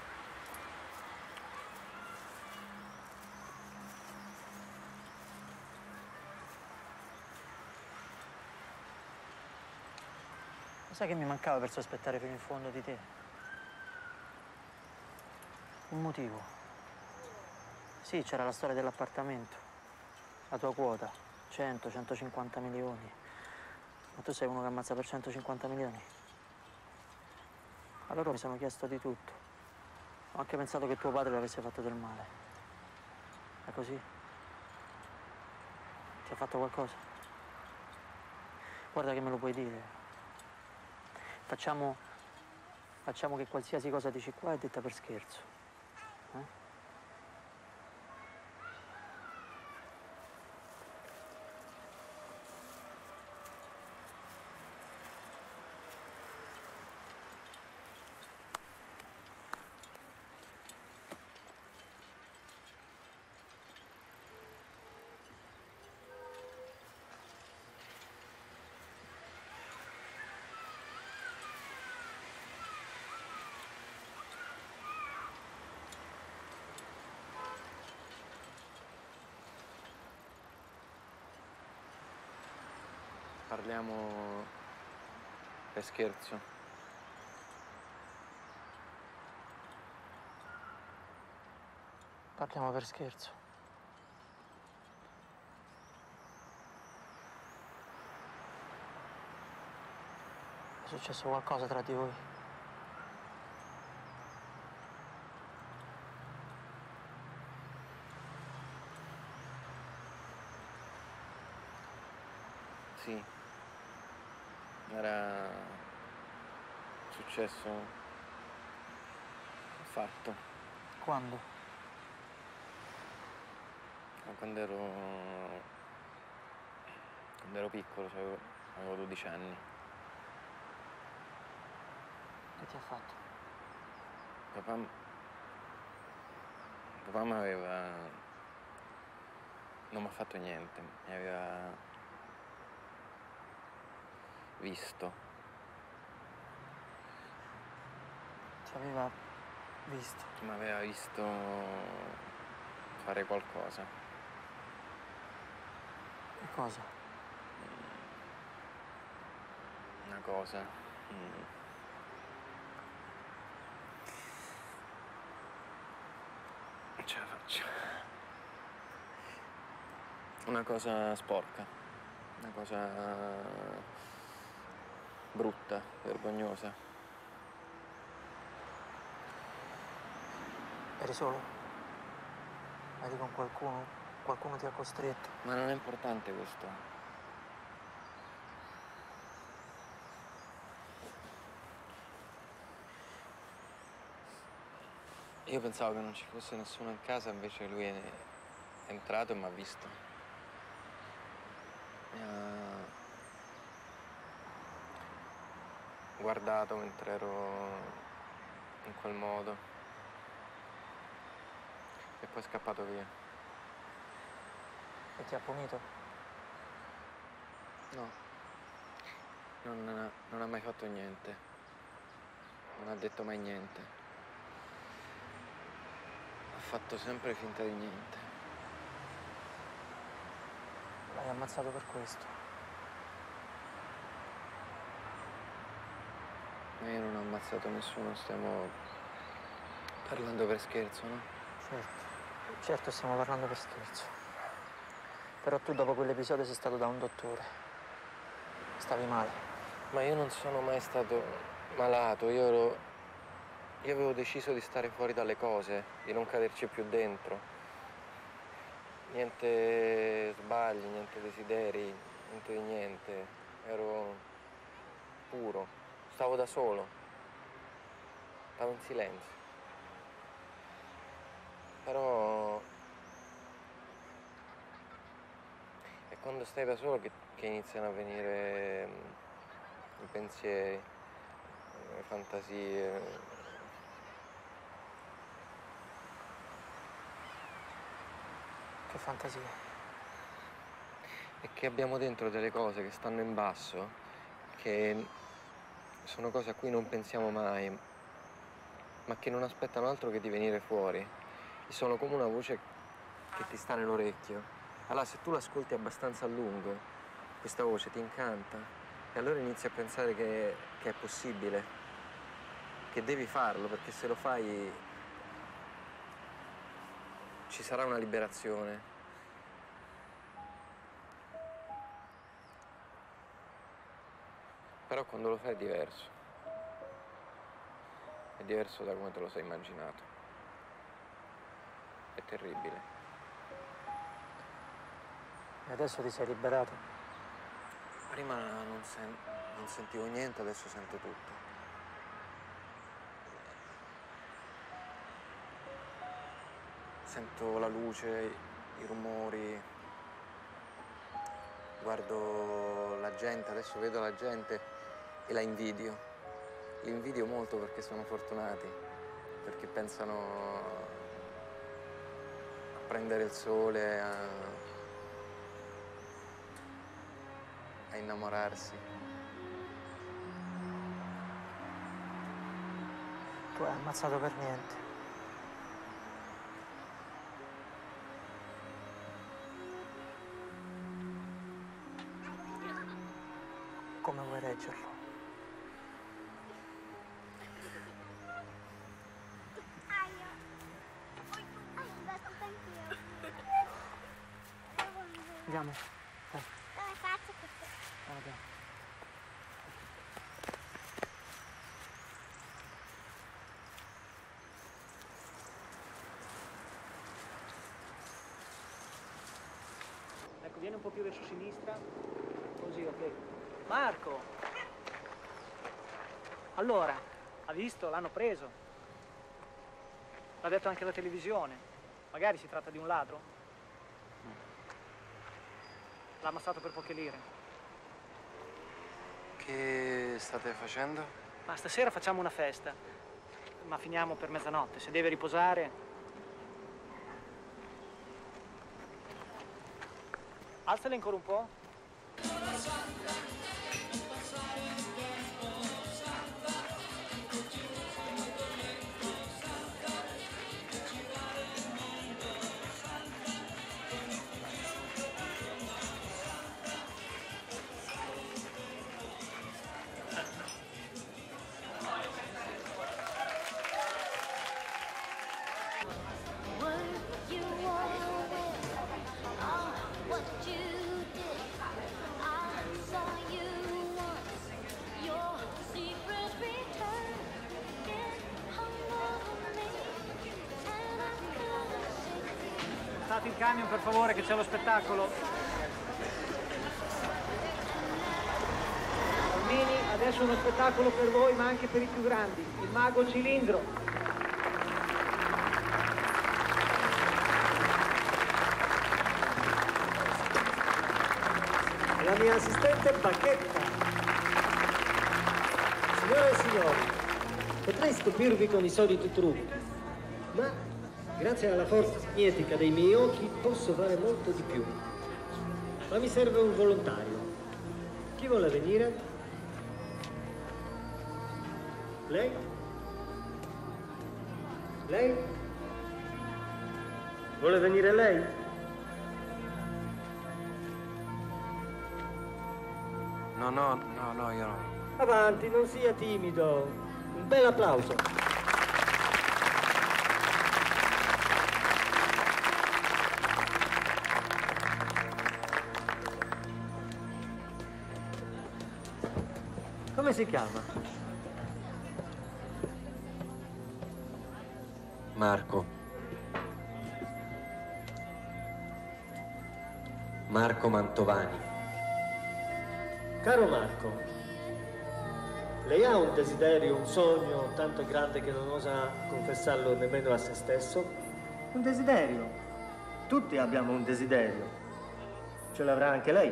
Sai che mi mancava per sospettare fino in fondo di te? Un motivo. Sì, c'era la storia dell'appartamento, la tua quota, cento centocinquanta milioni. Ma tu sei uno che ammazza per centocinquanta milioni? Allora mi sono chiesto di tutto. Ho anche pensato che tuo padre l'avesse fatto del male. È così? Ti ha fatto qualcosa? Guarda che me lo puoi dire. Facciamo, Facciamo che qualsiasi cosa dici qua è detta per scherzo. Eh? Parliamo per scherzo. Parliamo per scherzo. È successo qualcosa tra di voi? Sì. Era successo un fatto. Quando? Quando ero... quando ero piccolo, cioè avevo, avevo dodici anni. Che ti ha fatto? Papà... Papà mi aveva... non mi ha fatto niente, mi aveva... visto. Ti aveva visto? Mi aveva visto fare qualcosa. Che cosa? Una cosa. Mm. Non ce la faccio. Una cosa sporca. Una cosa brutta, vergognosa. Eri solo? Eri con qualcuno? Qualcuno ti ha costretto? Ma non è importante questo. Io pensavo che non ci fosse nessuno in casa, invece lui è entrato e mi ha visto. Mi ha guardato mentre ero in quel modo e poi è scappato via. E ti ha punito? No, non, non ha mai fatto niente, non ha detto mai niente, ha fatto sempre finta di niente. L'hai ammazzato per questo? Ma io non ho ammazzato nessuno, stiamo parlando per scherzo, no? Certo, certo stiamo parlando per scherzo. Però tu dopo quell'episodio sei stato da un dottore. Stavi male. Ma io non sono mai stato malato, io ero... io avevo deciso di stare fuori dalle cose, di non caderci più dentro. Niente sbagli, niente desideri, niente di niente. Ero puro, stavo da solo, stavo in silenzio. Però è quando stai da solo che, che iniziano a venire mm, i pensieri, le fantasie. Che fantasia. È che abbiamo dentro delle cose che stanno in basso, che sono cose a cui non pensiamo mai, ma che non aspettano altro che di venire fuori. E sono come una voce che ti sta nell'orecchio. Allora, se tu l'ascolti abbastanza a lungo, questa voce ti incanta, e allora inizi a pensare che, che è possibile, che devi farlo, perché se lo fai ci sarà una liberazione. Però quando lo fai è diverso. È diverso da come te lo sei immaginato. È terribile. E adesso ti sei liberato? Prima non, sen non sentivo niente, adesso sento tutto. sento la luce, i rumori, guardo la gente, adesso vedo la gente e la invidio. Li invidio molto perché sono fortunati, perché pensano a prendere il sole, a, a innamorarsi. Tu hai ammazzato per niente. Come vuoi reggerlo? Andiamo. Dai. Dove faccio questo? Andiamo. Ecco, vieni un po' più verso sinistra. Così, ok. Marco! Allora, ha visto? L'hanno preso. L'ha detto anche la televisione. Magari si tratta di un ladro. L'ha ammazzato per poche lire. Che state facendo? Ma stasera facciamo una festa. Ma finiamo per mezzanotte. Se deve riposare... Alzale ancora un po'. State il camion per favore che c'è lo spettacolo. Bambini, adesso uno spettacolo per voi ma anche per i più grandi. Il mago cilindro. La mia assistente Bacchetta. Signore e signori, potrei stupirvi con i soliti trucchi, ma grazie alla forza magnetica dei miei occhi posso fare molto di più. Ma mi serve un volontario. Chi vuole venire? Lei? Lei? Vuole venire lei? No, no, no, no, io no. Avanti, non sia timido. Un bel applauso. Come si chiama? Marco. Marco Mantovani. Caro Marco, lei ha un desiderio, un sogno tanto grande che non osa confessarlo nemmeno a se stesso? Un desiderio. Tutti abbiamo un desiderio. Ce l'avrà anche lei.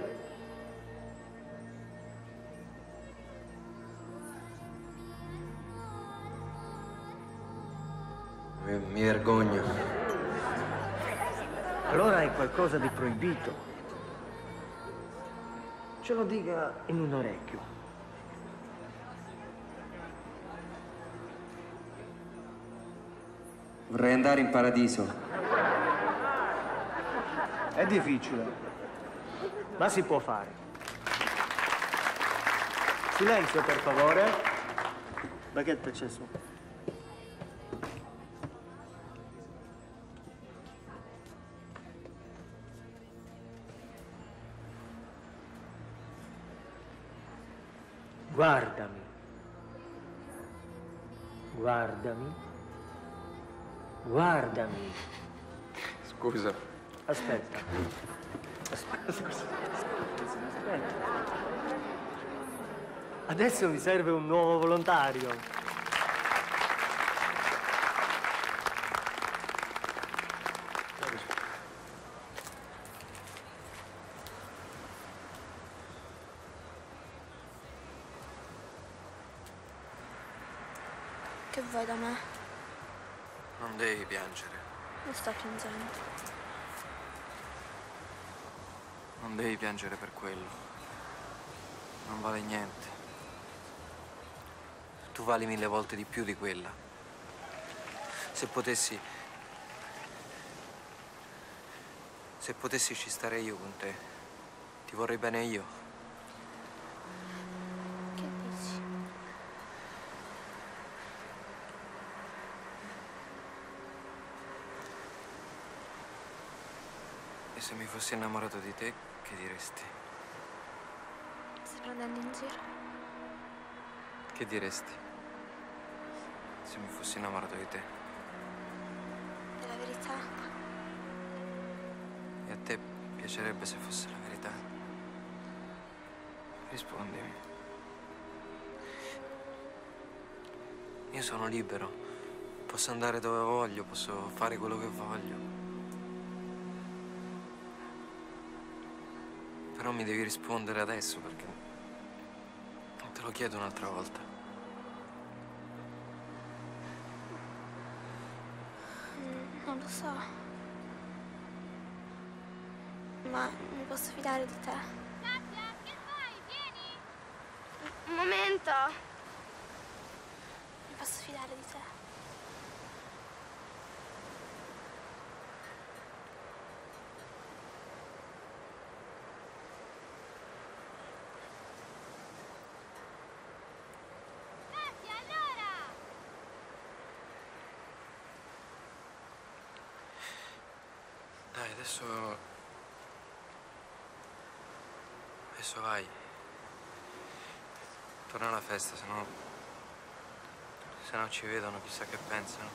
Mi, mi vergogno. Allora è qualcosa di proibito. Ce lo dica in un orecchio. Vorrei andare in paradiso. È difficile, ma si può fare. Silenzio, per favore. Bacchetta c'è su. Guardami. Guardami. Guardami. Scusa. Aspetta. Aspetta, scusa. Aspetta. Adesso mi serve un nuovo volontario. Che vuoi da me? Non devi piangere. Non sto piangendo. Non devi piangere per quello. Non vale niente. Tu vali mille volte di più di quella. Se potessi... Se potessi ci starei io con te. Ti vorrei bene io. Che dici? E se mi fossi innamorato di te, che diresti? Stai prendendo in giro? Che diresti? Se mi fossi innamorato di te. È la verità. E a te piacerebbe se fosse la verità? Rispondimi. Io sono libero. Posso andare dove voglio, posso fare quello che voglio. Però mi devi rispondere adesso perché te lo chiedo un'altra volta. Mm, non lo so. Ma mi posso fidare di te? Katia, che fai? Vieni! Un momento! Mi posso fidare di te? Katia, allora! Dai, adesso... Adesso vai. Torna alla festa, se no... Se no ci vedono, chissà che pensano.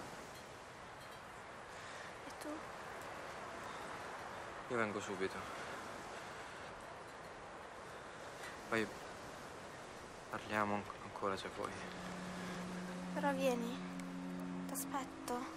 E tu? Io vengo subito. Poi... parliamo ancora se vuoi. Però vieni. T'aspetto.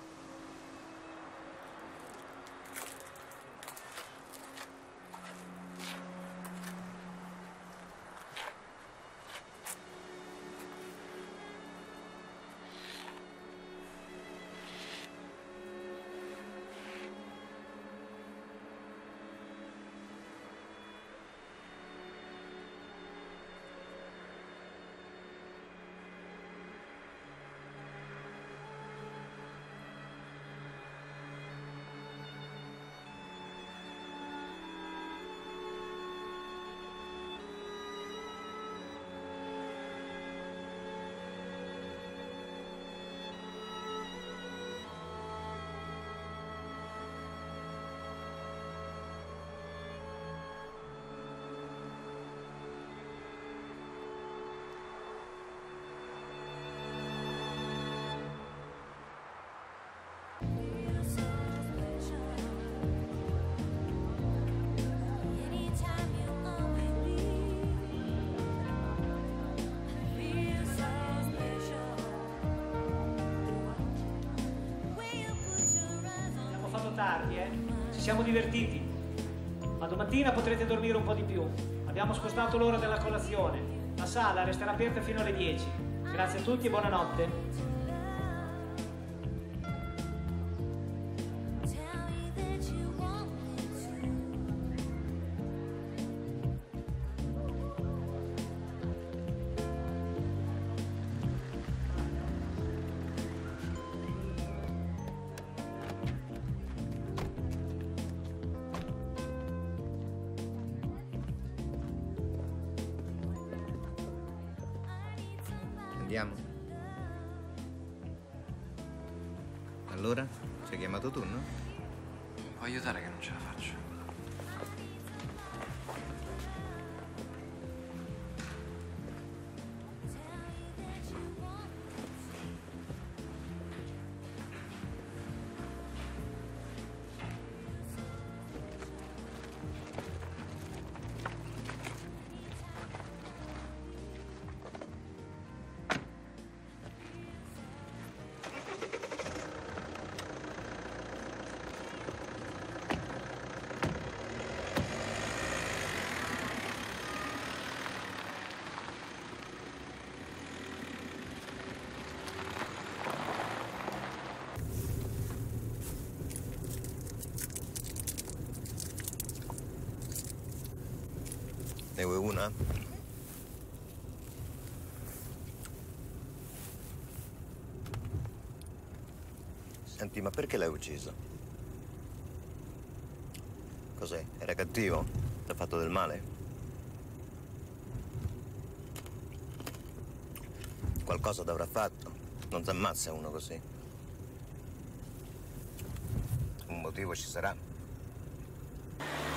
Tardi, eh? Ci siamo divertiti. Ma domattina potrete dormire un po' di più. Abbiamo spostato l'ora della colazione. La sala resterà aperta fino alle dieci. Grazie a tutti e buonanotte. Andiamo. Allora? Ci hai chiamato tu, no? Puoi aiutare che non ce la faccio. Ne vuoi una? Senti, ma perché l'hai ucciso? Cos'è? Era cattivo? Ti ha fatto del male? Qualcosa ti avrà fatto. Non ti ammazza uno così. Un motivo ci sarà.